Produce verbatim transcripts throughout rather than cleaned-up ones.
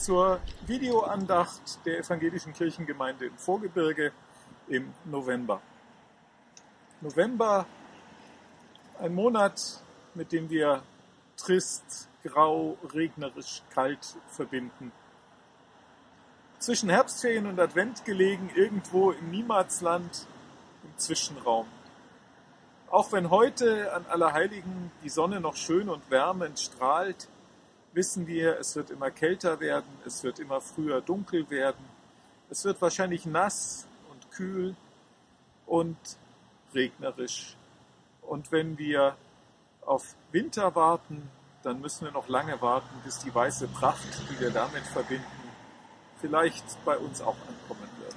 zur Videoandacht der Evangelischen Kirchengemeinde im Vorgebirge im November. November, ein Monat, mit dem wir trist, grau, regnerisch, kalt verbinden. Zwischen Herbstferien und Advent gelegen, irgendwo im Niemandsland, im Zwischenraum. Auch wenn heute an Allerheiligen die Sonne noch schön und wärmend strahlt, wissen wir, es wird immer kälter werden, es wird immer früher dunkel werden, es wird wahrscheinlich nass und kühl und regnerisch. Und wenn wir auf Winter warten, dann müssen wir noch lange warten, bis die weiße Pracht, die wir damit verbinden, vielleicht bei uns auch ankommen wird.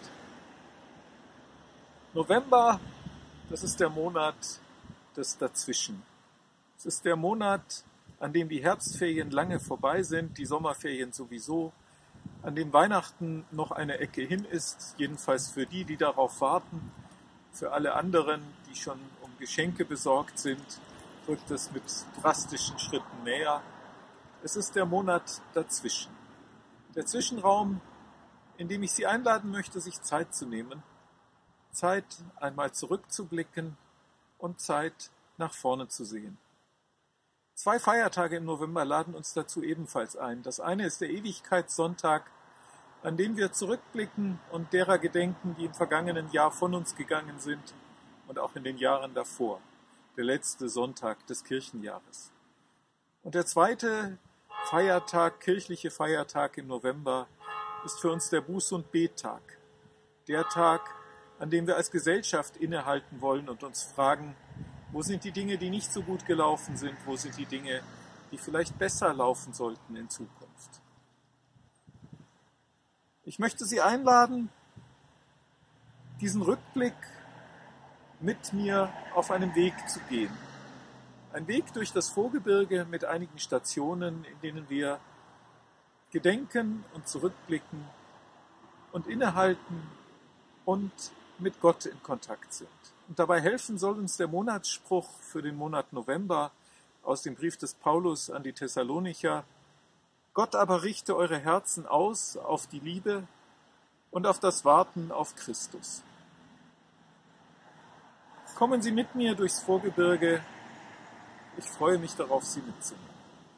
November, das ist der Monat des Dazwischen. Es ist der Monat, an dem die Herbstferien lange vorbei sind, die Sommerferien sowieso, an dem Weihnachten noch eine Ecke hin ist, jedenfalls für die, die darauf warten. Für alle anderen, die schon um Geschenke besorgt sind, rückt es mit drastischen Schritten näher. Es ist der Monat dazwischen. Der Zwischenraum, in dem ich Sie einladen möchte, sich Zeit zu nehmen. Zeit, einmal zurückzublicken und Zeit, nach vorne zu sehen. Zwei Feiertage im November laden uns dazu ebenfalls ein. Das eine ist der Ewigkeitssonntag, an dem wir zurückblicken und derer gedenken, die im vergangenen Jahr von uns gegangen sind und auch in den Jahren davor. Der letzte Sonntag des Kirchenjahres. Und der zweite Feiertag, kirchliche Feiertag im November, ist für uns der Buß- und Bettag. Der Tag, an dem wir als Gesellschaft innehalten wollen und uns fragen, wo sind die Dinge, die nicht so gut gelaufen sind? Wo sind die Dinge, die vielleicht besser laufen sollten in Zukunft? Ich möchte Sie einladen, diesen Rückblick mit mir auf einen Weg zu gehen. Ein Weg durch das Vorgebirge mit einigen Stationen, in denen wir gedenken und zurückblicken und innehalten und mit Gott in Kontakt sind. Und dabei helfen soll uns der Monatsspruch für den Monat November aus dem Brief des Paulus an die Thessalonicher. Gott aber richte eure Herzen aus auf die Liebe und auf das Warten auf Christus. Kommen Sie mit mir durchs Vorgebirge. Ich freue mich darauf, Sie mitzunehmen.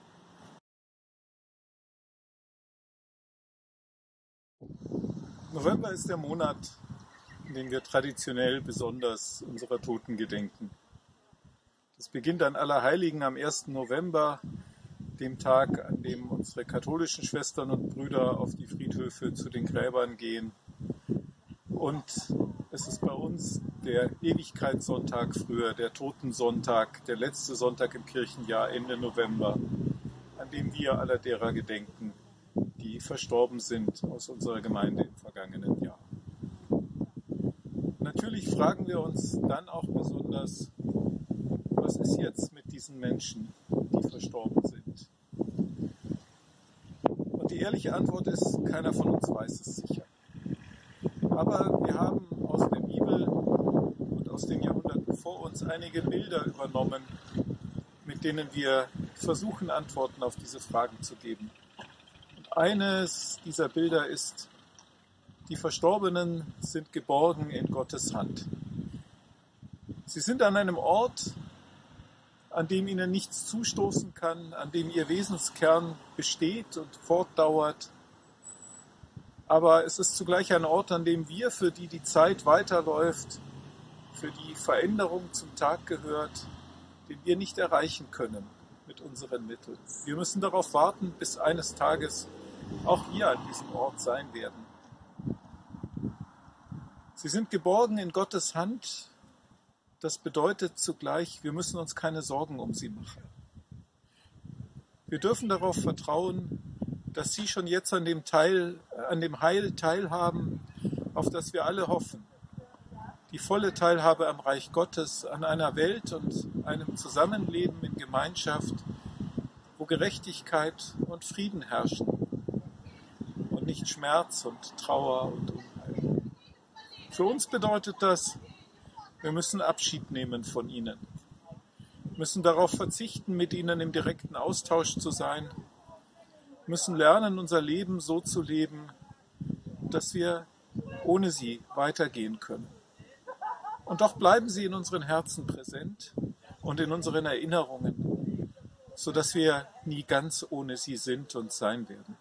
November ist der Monat, in dem wir traditionell besonders unserer Toten gedenken. Das beginnt an Allerheiligen am ersten November, dem Tag, an dem unsere katholischen Schwestern und Brüder auf die Friedhöfe zu den Gräbern gehen. Und es ist bei uns der Ewigkeitssonntag früher, der Totensonntag, der letzte Sonntag im Kirchenjahr Ende November, an dem wir aller derer gedenken, die verstorben sind aus unserer Gemeinde im vergangenen Jahr. Natürlich fragen wir uns dann auch besonders, was ist jetzt mit diesen Menschen, die verstorben sind? Und die ehrliche Antwort ist, keiner von uns weiß es sicher. Aber wir haben aus der Bibel und aus den Jahrhunderten vor uns einige Bilder übernommen, mit denen wir versuchen, Antworten auf diese Fragen zu geben. Und eines dieser Bilder ist, die Verstorbenen sind geborgen in Gottes Hand. Sie sind an einem Ort, an dem ihnen nichts zustoßen kann, an dem ihr Wesenskern besteht und fortdauert. Aber es ist zugleich ein Ort, an dem wir, für die die Zeit weiterläuft, für die Veränderung zum Tag gehört, den wir nicht erreichen können mit unseren Mitteln. Wir müssen darauf warten, bis eines Tages auch wir an diesem Ort sein werden. Sie sind geborgen in Gottes Hand. Das bedeutet zugleich, wir müssen uns keine Sorgen um sie machen. Wir dürfen darauf vertrauen, dass sie schon jetzt an dem, Teil, an dem Heil teilhaben, auf das wir alle hoffen. Die volle Teilhabe am Reich Gottes, an einer Welt und einem Zusammenleben in Gemeinschaft, wo Gerechtigkeit und Frieden herrschen und nicht Schmerz und Trauer und Unheil. Für uns bedeutet das, wir müssen Abschied nehmen von ihnen, müssen darauf verzichten, mit ihnen im direkten Austausch zu sein müssen lernen, unser Leben so zu leben, dass wir ohne sie weitergehen können. Und doch bleiben sie in unseren Herzen präsent und in unseren Erinnerungen, sodass wir nie ganz ohne sie sind und sein werden.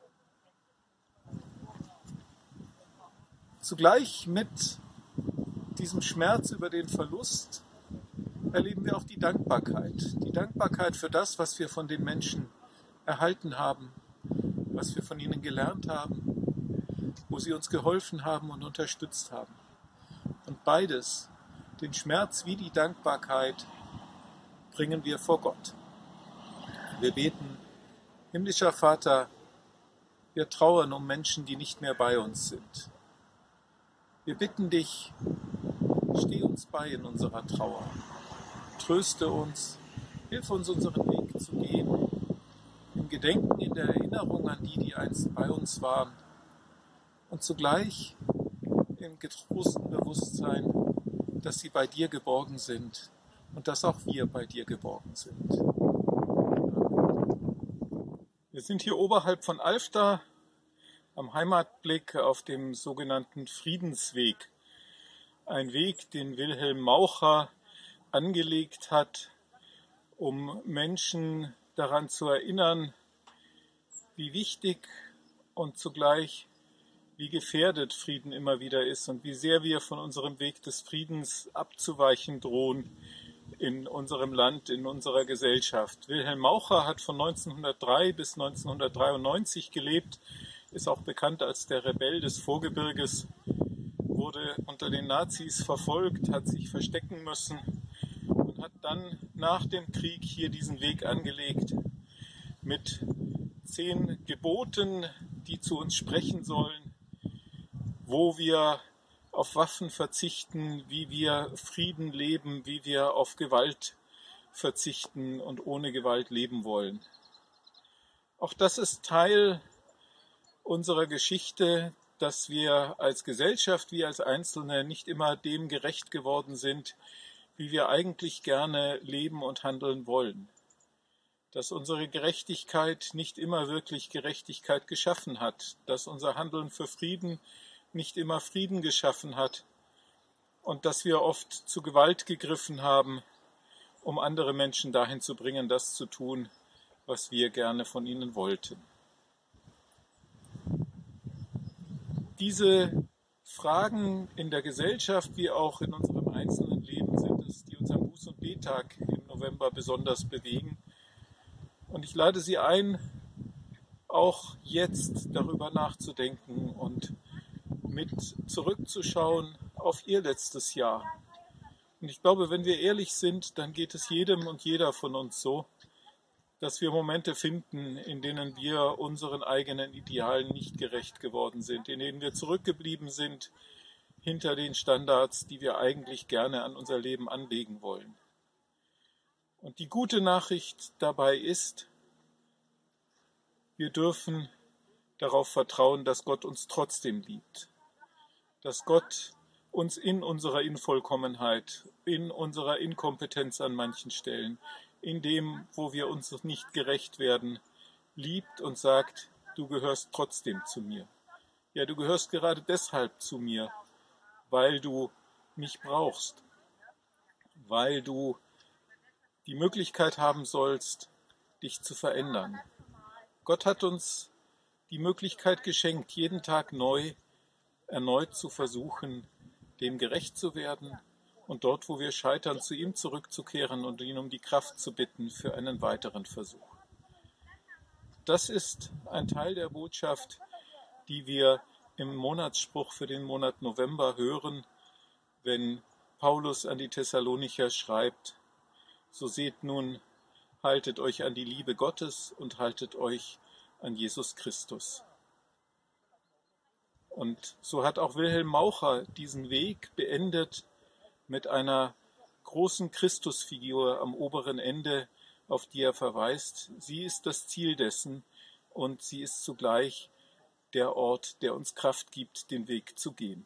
Zugleich mit diesem Schmerz über den Verlust erleben wir auch die Dankbarkeit. Die Dankbarkeit für das, was wir von den Menschen erhalten haben, was wir von ihnen gelernt haben, wo sie uns geholfen haben und unterstützt haben. Und beides, den Schmerz wie die Dankbarkeit, bringen wir vor Gott. Wir beten: Himmlischer Vater, wir trauern um Menschen, die nicht mehr bei uns sind. Wir bitten dich, steh uns bei in unserer Trauer. Tröste uns, hilf uns, unseren Weg zu gehen, im Gedenken, in der Erinnerung an die, die einst bei uns waren, und zugleich im getrosten Bewusstsein, dass sie bei dir geborgen sind und dass auch wir bei dir geborgen sind. Wir sind hier oberhalb von Alfter am Heimatblick auf dem sogenannten Friedensweg. Ein Weg, den Wilhelm Maucher angelegt hat, um Menschen daran zu erinnern, wie wichtig und zugleich wie gefährdet Frieden immer wieder ist und wie sehr wir von unserem Weg des Friedens abzuweichen drohen in unserem Land, in unserer Gesellschaft. Wilhelm Maucher hat von neunzehnhundertdrei bis neunzehnhundertdreiundneunzig gelebt, ist auch bekannt als der Rebell des Vorgebirges, wurde unter den Nazis verfolgt, hat sich verstecken müssen und hat dann nach dem Krieg hier diesen Weg angelegt mit zehn Geboten, die zu uns sprechen sollen, wo wir auf Waffen verzichten, wie wir Frieden leben, wie wir auf Gewalt verzichten und ohne Gewalt leben wollen. Auch das ist Teil unserer Geschichte, dass wir als Gesellschaft wie als Einzelne nicht immer dem gerecht geworden sind, wie wir eigentlich gerne leben und handeln wollen. Dass unsere Gerechtigkeit nicht immer wirklich Gerechtigkeit geschaffen hat, dass unser Handeln für Frieden nicht immer Frieden geschaffen hat und dass wir oft zu Gewalt gegriffen haben, um andere Menschen dahin zu bringen, das zu tun, was wir gerne von ihnen wollten. Diese Fragen in der Gesellschaft wie auch in unserem einzelnen Leben sind es, die uns am Buß- und Bettag im November besonders bewegen. Und ich lade Sie ein, auch jetzt darüber nachzudenken und mit zurückzuschauen auf Ihr letztes Jahr. Und ich glaube, wenn wir ehrlich sind, dann geht es jedem und jeder von uns so, dass wir Momente finden, in denen wir unseren eigenen Idealen nicht gerecht geworden sind, in denen wir zurückgeblieben sind hinter den Standards, die wir eigentlich gerne an unser Leben anlegen wollen. Und die gute Nachricht dabei ist, wir dürfen darauf vertrauen, dass Gott uns trotzdem liebt. Dass Gott uns in unserer Unvollkommenheit, in unserer Inkompetenz an manchen Stellen, in dem, wo wir uns nicht gerecht werden, liebt und sagt, du gehörst trotzdem zu mir. Ja, du gehörst gerade deshalb zu mir, weil du mich brauchst, weil du die Möglichkeit haben sollst, dich zu verändern. Gott hat uns die Möglichkeit geschenkt, jeden Tag neu, erneut zu versuchen, dem gerecht zu werden und dort, wo wir scheitern, zu ihm zurückzukehren und ihn um die Kraft zu bitten für einen weiteren Versuch. Das ist ein Teil der Botschaft, die wir im Monatsspruch für den Monat November hören, wenn Paulus an die Thessalonicher schreibt, so seht nun, haltet euch an die Liebe Gottes und haltet euch an Jesus Christus. Und so hat auch Wilhelm Maucher diesen Weg beendet mit einer großen Christusfigur am oberen Ende, auf die er verweist. Sie ist das Ziel dessen und sie ist zugleich der Ort, der uns Kraft gibt, den Weg zu gehen.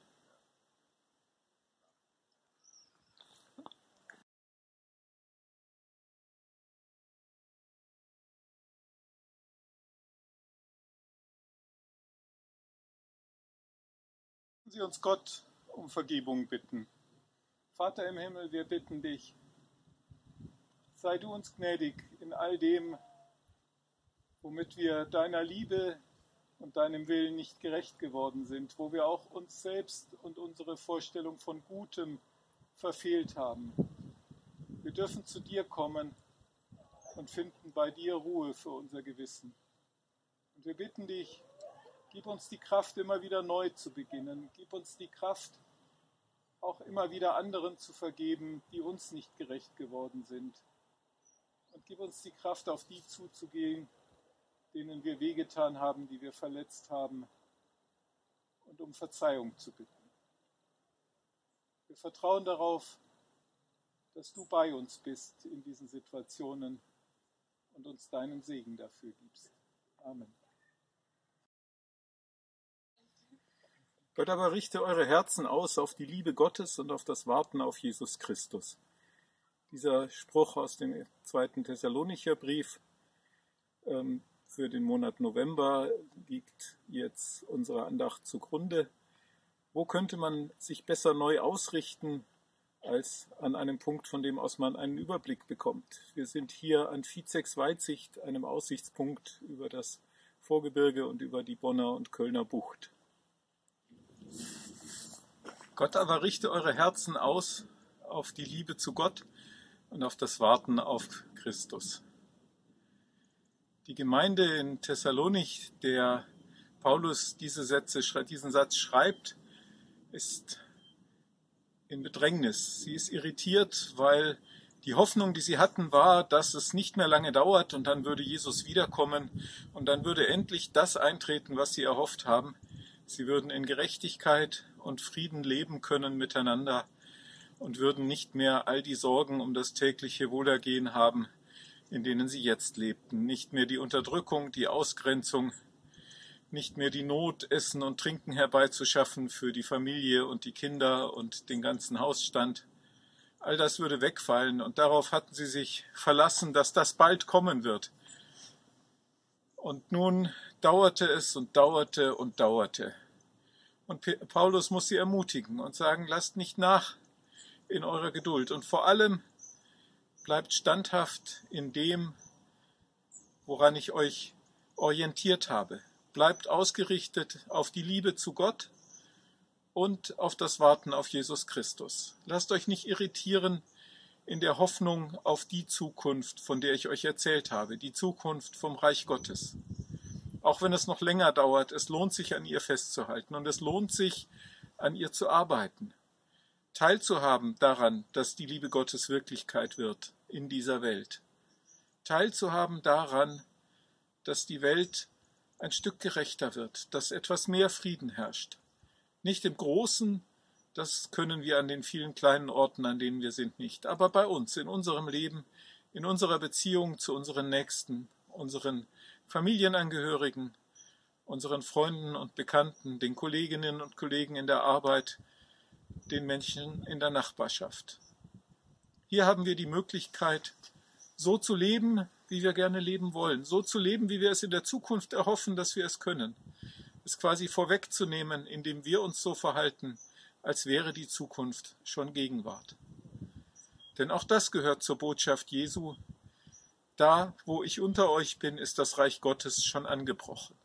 Sie uns Gott um Vergebung bitten. Vater im Himmel, wir bitten dich, sei du uns gnädig in all dem, womit wir deiner Liebe und deinem Willen nicht gerecht geworden sind, wo wir auch uns selbst und unsere Vorstellung von Gutem verfehlt haben. Wir dürfen zu dir kommen und finden bei dir Ruhe für unser Gewissen. Und wir bitten dich, gib uns die Kraft, immer wieder neu zu beginnen. Gib uns die Kraft, auch immer wieder anderen zu vergeben, die uns nicht gerecht geworden sind. Und gib uns die Kraft, auf die zuzugehen, denen wir wehgetan haben, die wir verletzt haben, und um Verzeihung zu bitten. Wir vertrauen darauf, dass du bei uns bist in diesen Situationen und uns deinen Segen dafür gibst. Amen. Gott aber richte eure Herzen aus auf die Liebe Gottes und auf das Warten auf Jesus Christus. Dieser Spruch aus dem zweiten Thessalonicher Brief ähm, für den Monat November liegt jetzt unserer Andacht zugrunde. Wo könnte man sich besser neu ausrichten, als an einem Punkt, von dem aus man einen Überblick bekommt? Wir sind hier an Vizex Weitsicht, einem Aussichtspunkt über das Vorgebirge und über die Bonner und Kölner Bucht. Gott aber richte eure Herzen aus auf die Liebe zu Gott und auf das Warten auf Christus. Die Gemeinde in Thessalonich, der Paulus diese Sätze, diesen Satz schreibt, ist in Bedrängnis. Sie ist irritiert, weil die Hoffnung, die sie hatten, war, dass es nicht mehr lange dauert und dann würde Jesus wiederkommen und dann würde endlich das eintreten, was sie erhofft haben. Sie würden in Gerechtigkeit und Frieden leben können miteinander und würden nicht mehr all die Sorgen um das tägliche Wohlergehen haben, in denen sie jetzt lebten. Nicht mehr die Unterdrückung, die Ausgrenzung, nicht mehr die Not, Essen und Trinken herbeizuschaffen für die Familie und die Kinder und den ganzen Hausstand. All das würde wegfallen und darauf hatten sie sich verlassen, dass das bald kommen wird. Und nun dauerte es und dauerte und dauerte. Und Paulus muss sie ermutigen und sagen, lasst nicht nach in eurer Geduld und vor allem bleibt standhaft in dem, woran ich euch orientiert habe. Bleibt ausgerichtet auf die Liebe zu Gott und auf das Warten auf Jesus Christus. Lasst euch nicht irritieren in der Hoffnung auf die Zukunft, von der ich euch erzählt habe, die Zukunft vom Reich Gottes. Auch wenn es noch länger dauert, es lohnt sich, an ihr festzuhalten und es lohnt sich, an ihr zu arbeiten. Teilzuhaben daran, dass die Liebe Gottes Wirklichkeit wird in dieser Welt. Teilzuhaben daran, dass die Welt ein Stück gerechter wird, dass etwas mehr Frieden herrscht. Nicht im Großen, das können wir an den vielen kleinen Orten, an denen wir sind, nicht, aber bei uns, in unserem Leben, in unserer Beziehung zu unseren Nächsten, unseren Familienangehörigen, unseren Freunden und Bekannten, den Kolleginnen und Kollegen in der Arbeit, den Menschen in der Nachbarschaft. Hier haben wir die Möglichkeit, so zu leben, wie wir gerne leben wollen, so zu leben, wie wir es in der Zukunft erhoffen, dass wir es können. Es quasi vorwegzunehmen, indem wir uns so verhalten, als wäre die Zukunft schon Gegenwart. Denn auch das gehört zur Botschaft Jesu. Da, wo ich unter euch bin, ist das Reich Gottes schon angebrochen.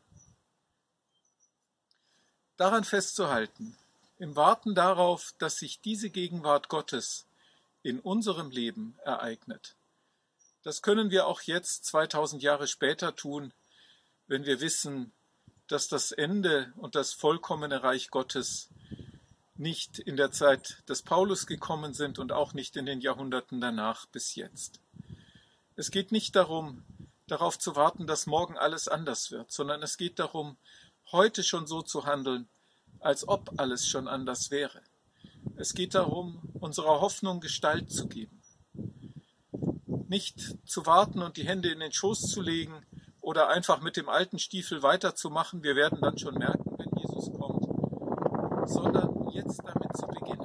Daran festzuhalten, im Warten darauf, dass sich diese Gegenwart Gottes in unserem Leben ereignet. Das können wir auch jetzt, zweitausend Jahre später, tun, wenn wir wissen, dass das Ende und das vollkommene Reich Gottes nicht in der Zeit des Paulus gekommen sind und auch nicht in den Jahrhunderten danach bis jetzt. Es geht nicht darum, darauf zu warten, dass morgen alles anders wird, sondern es geht darum, heute schon so zu handeln, als ob alles schon anders wäre. Es geht darum, unserer Hoffnung Gestalt zu geben. Nicht zu warten und die Hände in den Schoß zu legen oder einfach mit dem alten Stiefel weiterzumachen, wir werden dann schon merken, wenn Jesus kommt, sondern jetzt damit zu beginnen.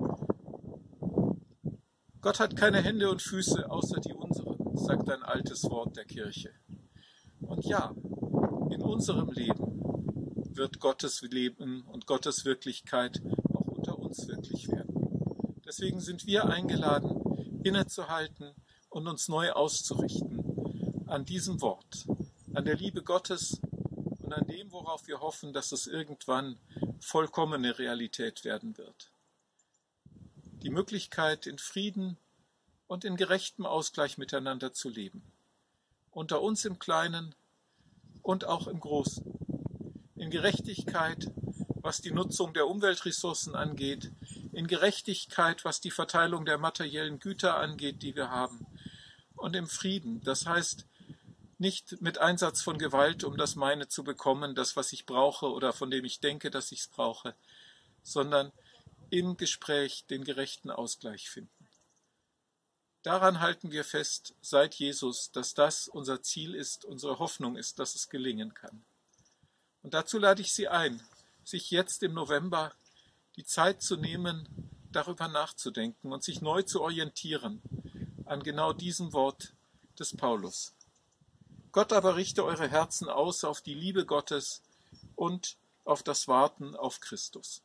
Gott hat keine Hände und Füße außer die unseren, sagt ein altes Wort der Kirche. Und ja, in unserem Leben wird Gottes Leben und Gottes Wirklichkeit auch unter uns wirklich werden. Deswegen sind wir eingeladen, innezuhalten und uns neu auszurichten an diesem Wort, an der Liebe Gottes und an dem, worauf wir hoffen, dass es irgendwann vollkommene Realität werden wird. Die Möglichkeit, in Frieden und in gerechtem Ausgleich miteinander zu leben. Unter uns im Kleinen und auch im Großen. In Gerechtigkeit, was die Nutzung der Umweltressourcen angeht, in Gerechtigkeit, was die Verteilung der materiellen Güter angeht, die wir haben, und im Frieden, das heißt, nicht mit Einsatz von Gewalt, um das meine zu bekommen, das, was ich brauche oder von dem ich denke, dass ich es brauche, sondern im Gespräch den gerechten Ausgleich finden. Daran halten wir fest, seit Jesus, dass das unser Ziel ist, unsere Hoffnung ist, dass es gelingen kann. Und dazu lade ich Sie ein, sich jetzt im November die Zeit zu nehmen, darüber nachzudenken und sich neu zu orientieren an genau diesem Wort des Paulus. Gott aber richte eure Herzen aus auf die Liebe Gottes und auf das Warten auf Christus.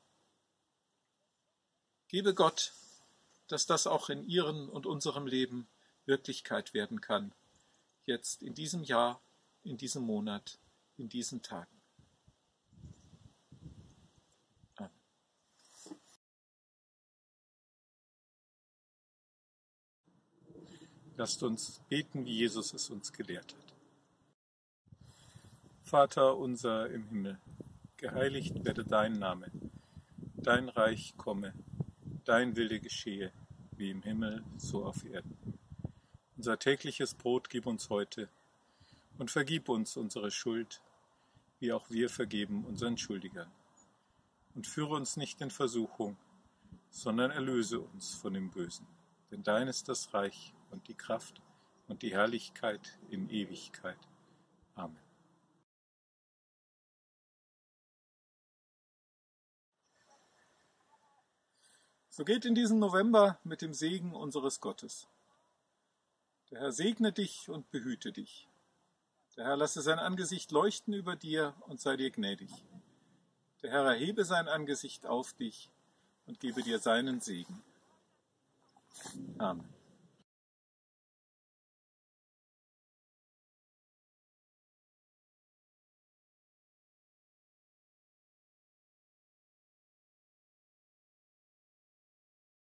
Gebe Gott, dass das auch in Ihrem und unserem Leben Wirklichkeit werden kann, jetzt in diesem Jahr, in diesem Monat, in diesen Tagen. Amen. Lasst uns beten, wie Jesus es uns gelehrt hat. Vater unser im Himmel, geheiligt werde dein Name, dein Reich komme, dein Wille geschehe, wie im Himmel, so auf Erden. Unser tägliches Brot gib uns heute und vergib uns unsere Schuld, wie auch wir vergeben unseren Schuldigern. Und führe uns nicht in Versuchung, sondern erlöse uns von dem Bösen. Denn dein ist das Reich und die Kraft und die Herrlichkeit in Ewigkeit. Amen. So geht in diesem November mit dem Segen unseres Gottes. Der Herr segne dich und behüte dich. Der Herr lasse sein Angesicht leuchten über dir und sei dir gnädig. Der Herr erhebe sein Angesicht auf dich und gebe dir seinen Segen. Amen.